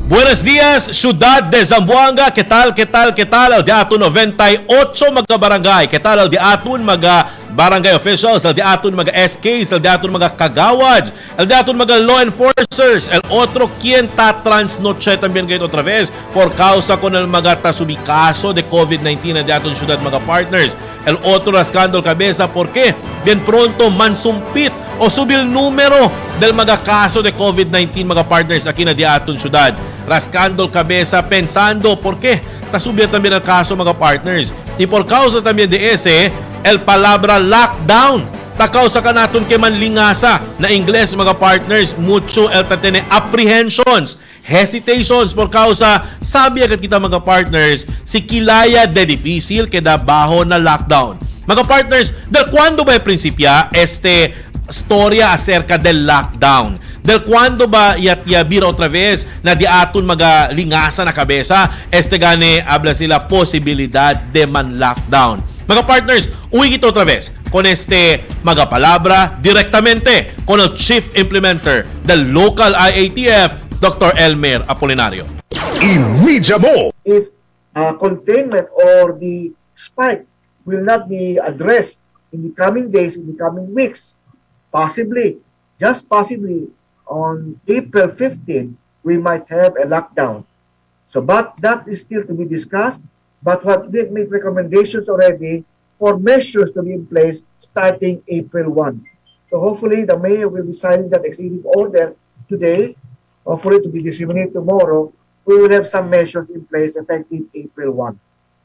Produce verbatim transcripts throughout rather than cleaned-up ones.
Buenos días, Ciudad de Zamboanga. ¿Qué tal, qué tal, qué tal? El día atun ninety-eight mga barangay. ¿Qué tal el día atun mga barangay officials? El día atun mga S Ks, el día atun mga kagawad, el día atun mga law enforcers. El otro quien ta transnoche también kayo otra vez por causa con el mga tasumikaso de COVID nineteen el día atun ciudad mga partners. El otro rascando el cabeza porque bien pronto mansumpit o subil número del mga kaso de COVID nineteen mga partners aquí na di aton syudad. Rascando el cabeza pensando por qué tasubir también el caso mga partners. Y por causa también de ese, el palabra lockdown. Ta causa ka naton ke manlingasa na Ingles mga partners, mucho el tatene apprehensions, hesitations por causa sabi agad kita mga partners, si kilaya de difícil que da bajo na lockdown. Mga partners, del cuando ba principia este storya acerca del lockdown? Del cuando ba yat-yabira otra vez na di aton mga lingasa na kabeza este gane habla sila posibilidad de man lockdown. Mga partners, uwi kita otra vez con este mga palabra directamente con el Chief Implementer del local I A T F, Doctor Elmer Apolinario. Imidya mo! If uh, containment or the spike will not be addressed in the coming days, in the coming weeks, possibly, just possibly, on April fifteenth, we might have a lockdown. So, but that is still to be discussed. But what we make recommendations already for measures to be in place starting April first. So hopefully the mayor will be signing that executive order today, hopefully to be disseminated tomorrow. We will have some measures in place effective April first.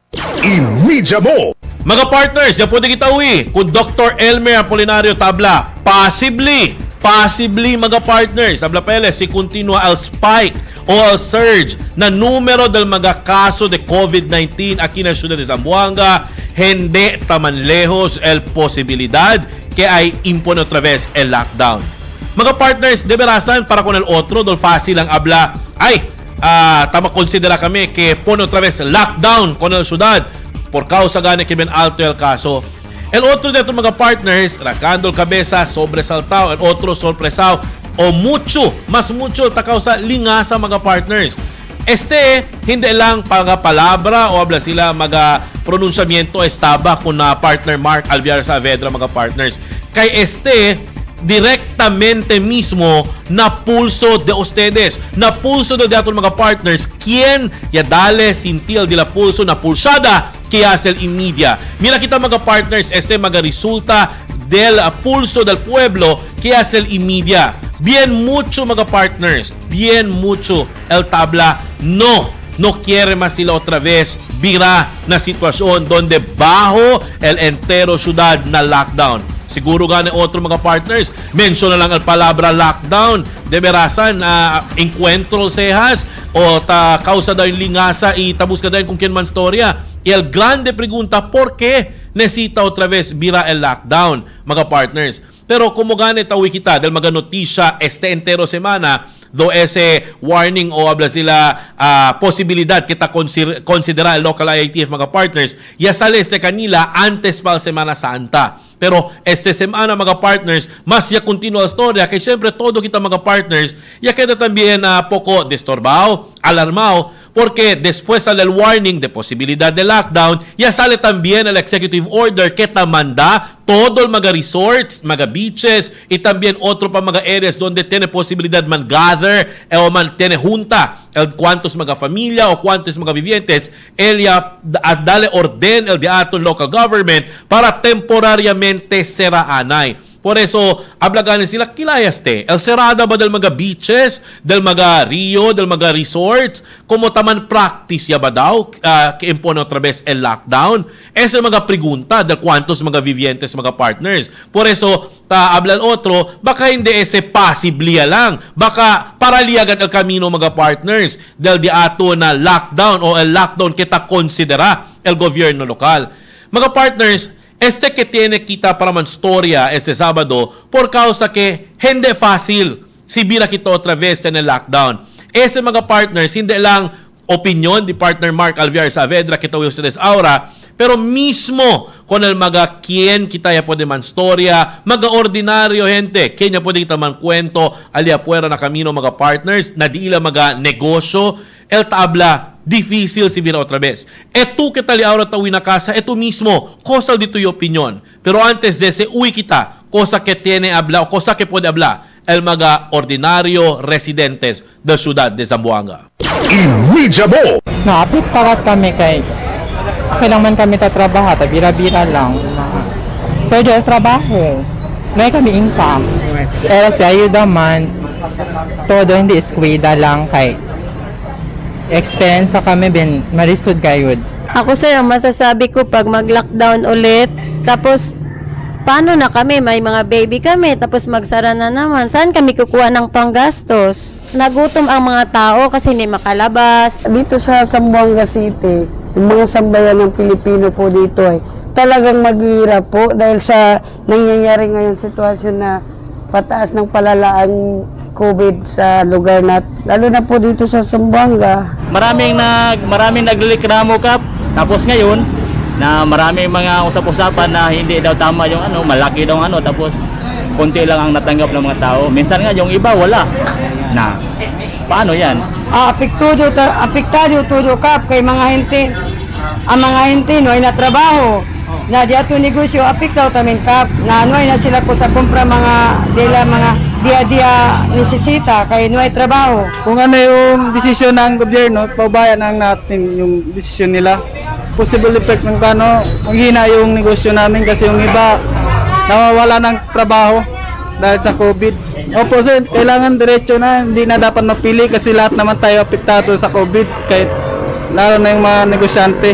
Imidya mo! Mga partners, yan po din kita uwi kung Doctor Elmer Apolinario tabla. Possibly, possibly mga partners, habla pele, si continua al spike o al surge na numero del mga kaso de COVID nineteen aquí na Ciudad de Zamboanga, hindi taman lejos el posibilidad que ay impone otra vez el lockdown. Mga partners, de verasan para con el otro, dol fácil ang habla, ay, uh, tama considera kami que pone otra vez lockdown con el ciudad por causa gane que ben alto el caso. El otro de estos mga partners, rascando el cabeza, sobresaltado, el otro sorpresado, o mucho, mas mucho, ta causa lingasa mga partners. Este, hindi lang paga palabra o habla sila mga pronunciamiento estaba con na partner Mark Alviar Saavedra mga partners. Kay este, directamente mismo na pulso de ustedes, na pulso de datos mga partners, quien ya dale sintil de la pulso na pulsada que hace el media. Mira kita mga partners, este mga resulta del pulso del pueblo que hace el media. Bien mucho mga partners, bien mucho el tabla no, no quiere más sila otra vez vira na sitwasyon donde bajo el entero ciudad na lockdown. Siguro gani otro mga partners, mention na lang ang palabra lockdown. De verasan, uh, encuentro cejas o ta causa daw yung lingasa y tabus ka daw kung quién man storya. Y el grande pregunta, ¿por qué necesita otra vez vira el lockdown, mga partners? Pero como gani tawi kita del mga notisya este entero semana, do ese warning o habla sila uh, posibilidad kita considera el local I A T F mga partners, ya sale este kanila antes pa Semana Santa. Pero este semana mga partners, mas ya continua la historia, que siempre todo kita mga partners, ya queda también uh, poco disturbado, alarmado, porque después sale el warning de posibilidad de lockdown, ya sale también el executive order que te manda todo el mga resorts, mga beaches, y también otro pa mga areas donde tiene posibilidad man gather, eh, o man tiene junta, el cuantos mga familia o cuantos mga vivientes, el ya at dale orden el de aton local government para temporariamente seraanay. Por eso, habla ganin sila, kilayaste. El serada ba del mga beaches, del mga rio, del mga resorts, como taman practice ya ba daw, uh, que impone otra vez el lockdown? Esa mga pregunta del cuantos mga vivientes, mga partners. Por eso, ta hablan otro, baka hindi ese possibly lang. Baka paraliagan el camino mga partners del di ato na lockdown o el lockdown kita considera el gobierno lokal. Mga partners, este que tiene kita para man storya este sábado por causa que hindi fácil si bira kita otra vez en el lockdown. Ese mga partners, hindi lang opinion di partner Mark Alviar Saavedra kita ustedes ahora, Pero mismo kung el maga quien kita ya pwede man storya, maga ordinaryo gente, kanya pwede kita man kwento, alia puera na kamino mga partners, na di ila maga negosyo, el tabla, difícil si vira otra vez. Eto kita li ahora tawi na casa, eto mismo, cosa dito yung opinion. Pero antes de ese, uwi kita, cosa que tiene habla, o cosa que puede habla, el mga ordinaryo residentes de Ciudad de Zamboanga. I-media mo! Naapit pakat kami kay kailangan kami tatrabaho, tabira-bira lang. Pwede trabaho. May kami income. Pero sa ayuda man, todo hindi eskwida lang kay experience kami bin marisod kayod. Ako sir, ang masasabi ko pag mag-lockdown ulit, tapos paano na kami? May mga baby kami, tapos magsara na naman. Saan kami kukuha ng panggastos? Nagutom ang mga tao kasi hindi makalabas. Dito sa Zamboanga City, yung mga sambayan ng Pilipino po dito ay talagang maghihirap po dahil sa nangyayari ngayon sitwasyon na pataas ng palalaang COVID sa lugar natin. Lalo na po dito sa Zamboanga. Maraming nag maraming naglikramo kap. Tapos ngayon, na maraming mga usap-usapan na hindi daw tama yung ano, malaki daw ano, tapos konti lang ang natanggap ng mga tao. Minsan nga yung iba wala. Na, paano yan? Ah, apektado, apektado todo kap kay mga hente. Ang mga hente no ay natrabaho. Na di ato negosyo apektado tamin kap. Na ano ay na sila ko sa kumpra mga dila mga dia-dia nesesita kay no ay trabaho. Kung ano yung desisyon ng gobyerno, paubayan ang natin yung desisyon nila. Possible effect ng paano manghina yung negosyo namin kasi yung iba nawawala ng trabaho dahil sa COVID. Opo sir, kailangan diretso na, hindi na dapat mapili kasi lahat naman tayo apektado sa COVID kahit lalo na yung mga negosyante.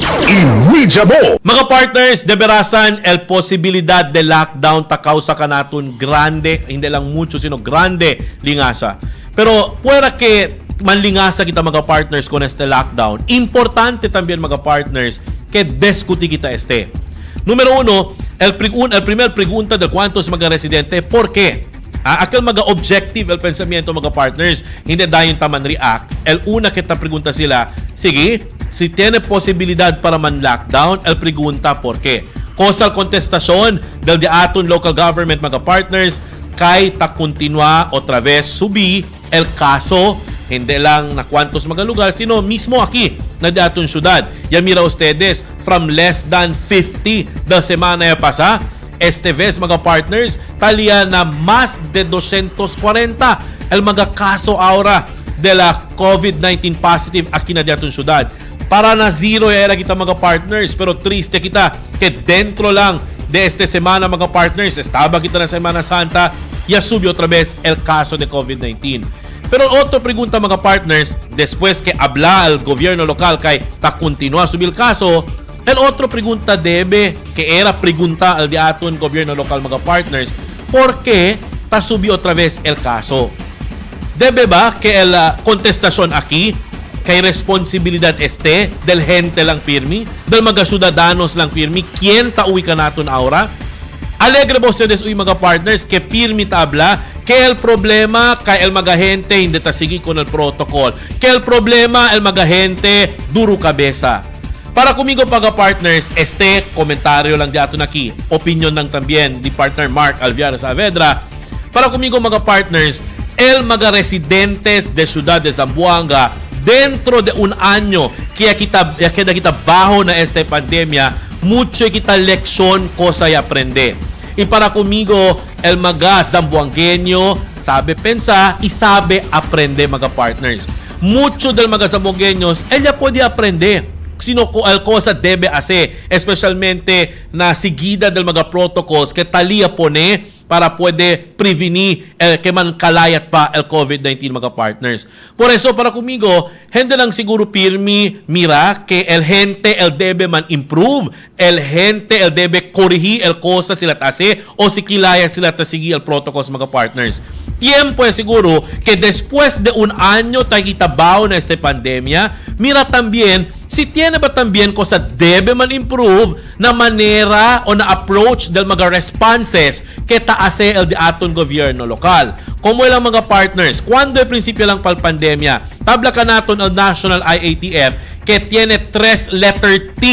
I-media mo! Mga partners, deberasan el posibilidad de lockdown takaw sa kanatun grande, hindi lang mucho sino grande lingasa. Pero puwera que manlingasa kita mga partners con este lockdown, importante también mga partners que discuti kita este. Número uno, el, el primer pregunta de cuántos mga residente, ¿por qué? Ah, aquel mga objective el pensamiento mga partners, hindi dayon taman react. El una kita pregunta sila, sige, si tiene posibilidad para man lockdown, el pregunta ¿por qué? Causal contestasyon del de aton local government mga partners, kay ta continua otra vez subi el caso, hindi lang na kwantos mga lugar, sino mismo aquí na di aton syudad. Ya mira ustedes, from less than fifty the semana ya pasa, este vez mga partners, talia na mas de doscientos cuarenta el mga kaso ahora de la COVID nineteen positive aquí na di aton syudad. Para na zero ya era kita mga partners, pero triste kita que dentro lang de este semana mga partners, estaba kita na Semana Santa, ya subió otra vez el caso de COVID nineteen. Pero otra pregunta mga partners, después que habla el gobierno local kay ta continúa subir el caso, el otro pregunta debe, que era pregunta al de aton gobierno local mga partners, ¿por qué ta subió otra vez el caso? Debe ba que la uh, contestasyon aquí kay responsibilidad este del gente lang firmi, del mga ciudadanos lang firmi, quien ta uwi ka naton ahora? Alegre ba ustedes uy mga partners que firmi tabla que el problema kay el mga gente hindi ta sige con el protocol, que el problema el mga gente duro cabeza. Para kumigo mga partners, este komentaryo lang diato naki, opinion lang también di partner Mark Alviar Saavedra. Para kumigo mga partners, el mga residentes de Ciudad de Zamboanga dentro de un año kaya kita kaya kita bajo na este pandemia, mucho kita leksyon cosa y aprende. Y para kumigo, el mga Zamboangueño sabe pensa y sabe aprende mga partners. Mucho del mga Zamboangueños, ella puede aprender sino el cosa debe hacer, especialmente na seguida del mga protocols que talia pone para puede prevenir el que man kalayat pa el COVID nineteen mga partners. Por eso para kumigo, hindi lang siguro pirmi mira que el gente el debe man improve, el gente el debe corregir el cosa sila tase o si kilaya sila tasigi el protocols mga partners. Tiempo es seguro que después de un año tayo kitabao na esta pandemia, mira también si tiene ba también cosa debe man improve na manera o na approach del mga responses que taase el de aton gobierno lokal. Como ilang mga partners, cuando el principio lang pal pandemia, tabla ka naton el National I A T F que tiene tres letter T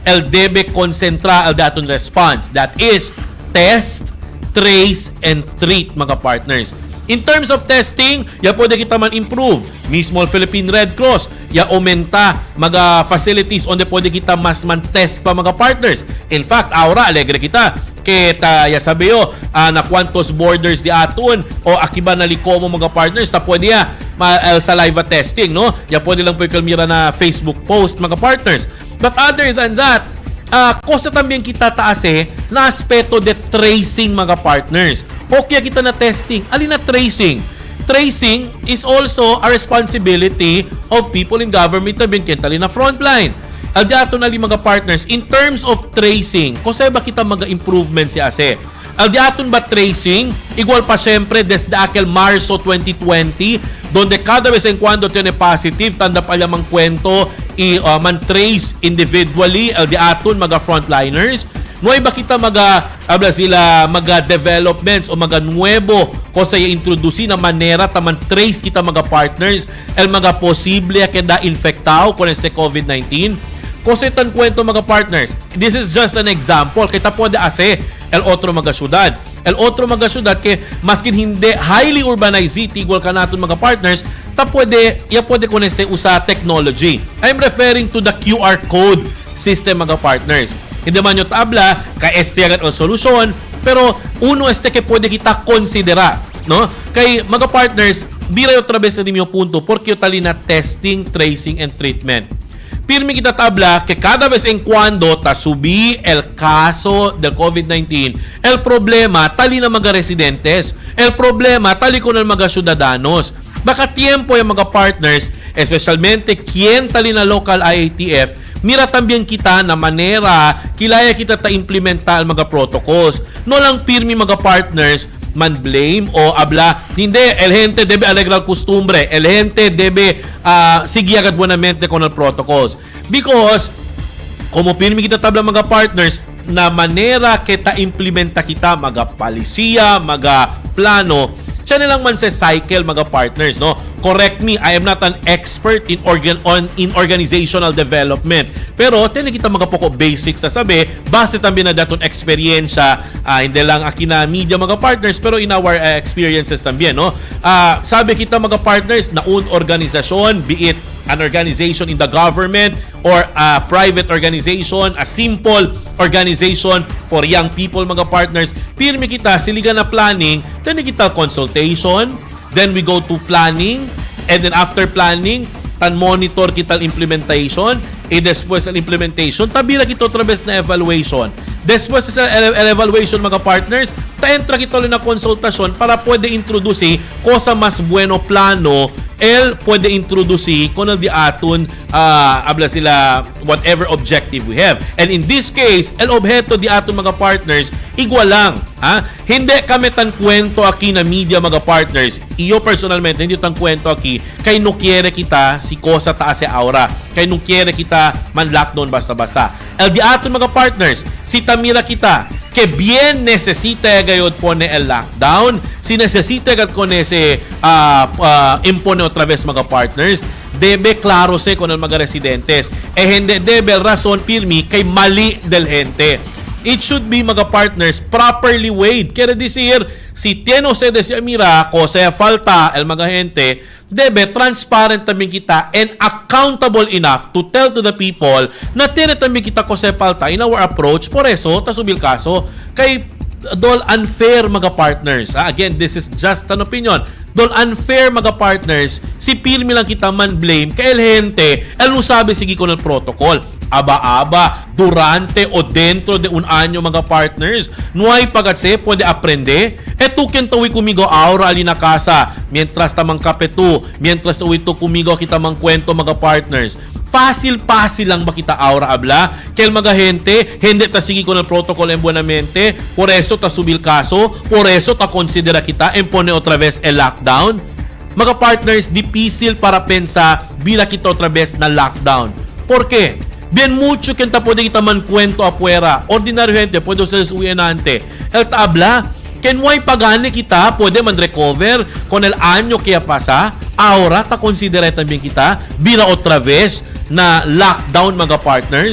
el debe concentra el daton response. That is, test, trace, and treat, mga partners. In terms of testing, ya pwede kita man improve. Mismo Philippine Red Cross, ya aumenta mga facilities onde pwede kita mas man test pa, mga partners. In fact, aura alegre kita. Kita ya sabi yo, uh, na quantos borders di aton o akiba na likomo, mga partners, ta pwede ya ma, uh, saliva testing, no? Ya pwede lang po ikalmira na Facebook post, mga partners. But other than that, uh, kosa también kita taase na aspeto de tracing, mga partners. Okay kita na testing. Alin na tracing? Tracing is also a responsibility of people in government na binкентali na frontline. Aldiato na li, mga partners, in terms of tracing, kung ba kita mag-improvement si ase? Aldiaton ba tracing? Igual pa siyempre desde aquel Marso twenty twenty, donde cada vez en cuando tiene positive, tanda pa lamang kwento, i, uh, man-trace individually, aldiaton mga frontliners. Nuay ba kita maga habla sila maga developments o maga nuevo ko sa introduce na manera taman trace kita mga partners el mga posible kenda infectado con este COVID nineteen. Kasi tan kwento, mga partners, this is just an example. Kita pwede ase el otro mga syudad. El otro mga syudad ke maskin hindi highly urbanized city igual ka natin, mga partners, ta pwede ya pwede con este usa technology. I'm referring to the Q R code system, mga partners. Hindi man yung tabla, ka-este agad o solusyon, pero uno este que pwede kita konsidera, no? Kay mga partners, bira yung trabes na din yung punto, porque yung tali na testing, tracing, and treatment. Pirmi kita tabla que cada vez en cuando ta subí el caso del COVID nineteen, el problema tali na mga residentes, el problema tali ko ng mga ciudadanos. Baka tiempo yung mga partners, especialmente quien tali na local I A T F, mira también kita na manera kilaya kita ta implementa ang mga protocols. No lang pirmi, mga partners, man blame o habla, hindi, el gente debe alegrar costumbre, el gente debe uh, seguir agad buenamente con el protocols. Because, como pirmi kita tabla, mga partners, na manera kita implementa kita, mga palisiya, mga plano, siya nilang man sa cycle, mga partners, no? Correct me, I am not an expert in organ on in organizational development. Pero tinig kita mga poko basics na sabi, base también na daton experience, uh, hindi lang akina media, mga partners, pero in our uh, experiences también, no? Uh, sabi kita, mga partners, na un organisasyon, be it an organization in the government or a private organization, a simple organization for young people, mga partners, pirmi kita, siligan na planning, then kita consultation, then we go to planning, and then after planning, tan monitor kita implementation, e después ang implementation, tabila kita otra vez na evaluation. Después sa evaluation, mga partners, ta-entra kita ulit na konsultasyon para pwede introduce cosa mas bueno plano el pwede introduce kung di aton uh, habla sila whatever objective we have. And in this case, el objeto di aton, mga partners, igual lang. Ha? Hindi kami tan kwento aki na media, mga partners. Iyo personalmente, hindi tan kwento aki kay no quiere kita si cosa taas e aura. Kay no quiere kita man lockdown basta-basta. El di aton, mga partners, si tamira kita que bien necesita gayod pone el lockdown, si necesita agad con ese uh, uh, impone otra vez, mga partners, debe klaro se con el mga residentes. Eh hindi debe razon pirmi kay mali del gente. It should be, mga partners, properly weighed. Quiere decir, si tiene usted de mira, cosa falta el mga gente, debe transparent también kita and accountable enough to tell to the people na tiene también kita cosa falta in our approach. Por eso, tasubil kaso, kay dol unfair, mga partners. Ah, again, this is just an opinion. Dol unfair, mga partners, si pirmi lang kita man blame kay el gente, el no sabe sige con el protocol. Aba-aba, durante o dentro de un año, mga partners, no hay pagatse, puede aprende. E tu quien tuwi kumigo aura alina casa, mientras tamang kape tu, mientras tuwi tu kumigo kita mang kwento, mga partners. Fácil-fácil lang makita aura abla. Kaya mga gente, hindi ta sige con el protocol en buenamente, por eso ta subil kaso, por eso ta considera kita en pone otra vez el lockdown. Mga partners, difícil para pensa bila kita otra vez na lockdown. ¿Por qué? Bien mucho que ta puede kita man kwento afuera. Ordinario gente, puede ustedes uyenante. El tabla, que no hay pagane kita, puede man recover con el año que ya pasa. Ahora, ta considera también kita, bila otra vez na lockdown, mga partners.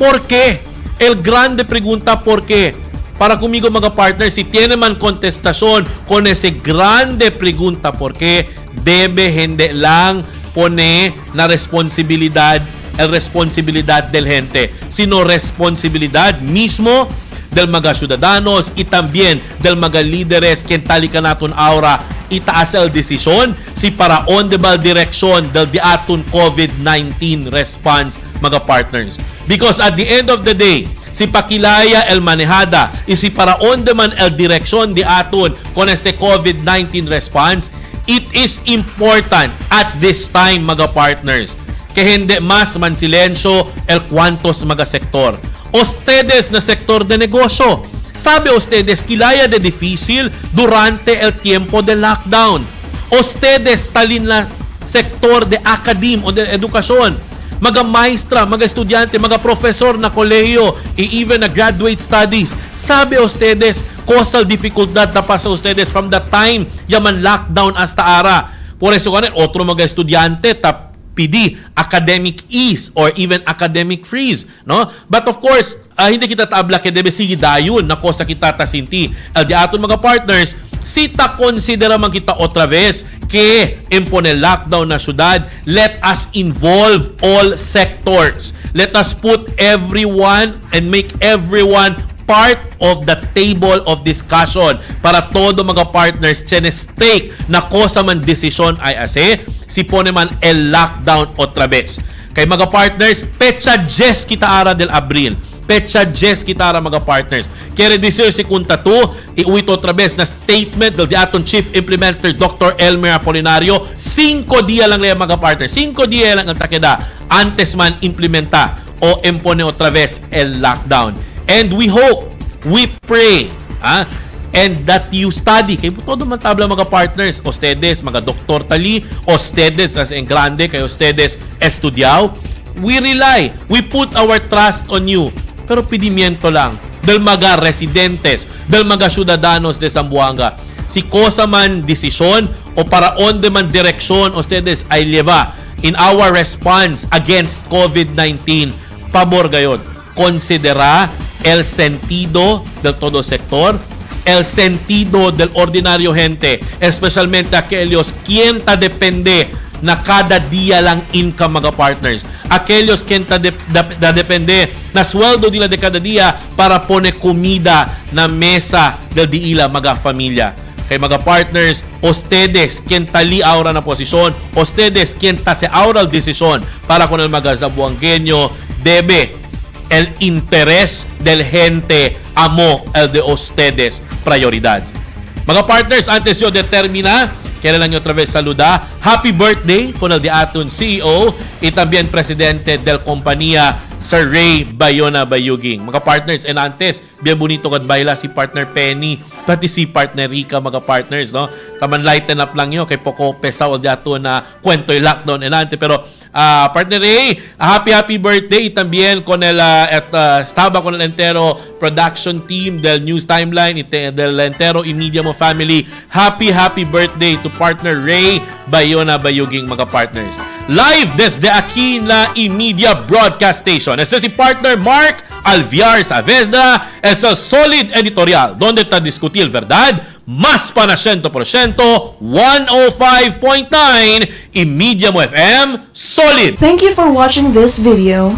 ¿Por qué? El grande pregunta ¿por qué? Para conmigo mga partners, si tiene man contestasyon con ese grande pregunta ¿por qué? Debe hindi lang pone na responsibilidad, el responsibilidad del gente, sino responsibilidad mismo del mga ciudadanos y también del mga líderes que talika naton aura itaas el desisyon si para on the ball direksyon del di aton COVID nineteen response mga partners. Because at the end of the day, si pakilaya el manejada y si para on the man el direksyon di aton con este COVID nineteen response, it is important at this time mga partners que hindi mas man silensyo el cuantos mga sektor. Ustedes na sektor de negosyo, sabe ustedes kilaya de difícil durante el tiempo de lockdown. Ustedes talin na sektor de academe o de edukasyon, mga maestra, mga estudyante, mga profesor na kolehiyo, e even na graduate studies. Sabe ustedes, causal dificultad na pa sa ustedes from the time yaman lockdown hasta ara. Por eso kanin, otro mga estudyante, tap P D, academic ease or even academic freeze, no? But of course, uh, hindi kita tabla ke debe sige dayon na kosa kita tasinti. El di aton mga partners, si ta considera man kita otra vez que impone lockdown na syudad, let us involve all sectors. Let us put everyone and make everyone part of the table of discussion para todo mga partners chene stake na kosa man desisyon ay ase si pone man el lockdown otra vez. Kay mga partners, pecha diez kita ara del Abril. Pecha diez kita ara mga partners. Kere disir si kunta tu, iuwit otra vez na statement del di aton Chief Implementer Doctor Elmer Apolinario, cinco dia lang liya mga partners. Cinco dia lang ang takeda antes man implementa o impone otra vez el lockdown. And we hope, we pray, ah, and that you study. Kaya todo man tabla mga partners, ustedes, mga doktor tali, ustedes, as en grande, kayo ustedes, estudiaw. We rely, we put our trust on you. Pero pidimiento lang, del mga residentes, del mga ciudadanos de Zamboanga. Si kosa man desisyon o para on the man direksyon, ustedes ay lleva in our response against COVID nineteen, pabor gayon. Considera el sentido del todo sector, el sentido del ordinario gente, especialmente aquellos quien ta depende na kada dia lang income mga partners, aquellos quien ta de, da, da depende na sweldo nila de kada dia para pone comida na mesa del diila mga familia. Kay mga partners, ustedes quien tali aura na posisyon, ustedes quien ta se aura desisyon para con el mga Zamboangueño, debe el interés del gente amo el de ustedes prioridad. Mga partners, antes yo determina, kailan nyo otra vez saluda. Happy birthday con el de aton C E O y también presidente del compañía Sir Ray Bayona Bayuging. Mga partners, and antes, bien bonito kad baila si partner Penny, pati si partner Rica, mga partners, no? Taman lighten up lang yun, kay poko pesaw di ato na kwento yung lockdown and ante, pero uh, partner Ray, happy happy birthday también con el uh, at uh, estaba con el entero production team del News Timeline, ite, del entero Imedia Mo family. Happy happy birthday to partner Ray Bayona Bayuging, mga partners. Live desde aquí la Imedia Broadcast Station. Este si partner Mark Alviar Saavedra, es el Solid Editorial, donde está discutir verdad, más para cien por ciento, one oh five point nine, Imedia Mo F M, Solid. Thank you for watching this video.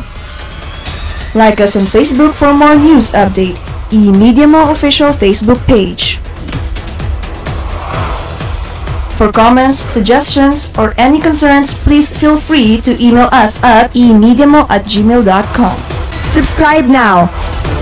Like us on Facebook for more news update, Imedia Mo official Facebook page. For comments, suggestions, or any concerns, please feel free to email us at imediamo at gmail dot com. Subscribe now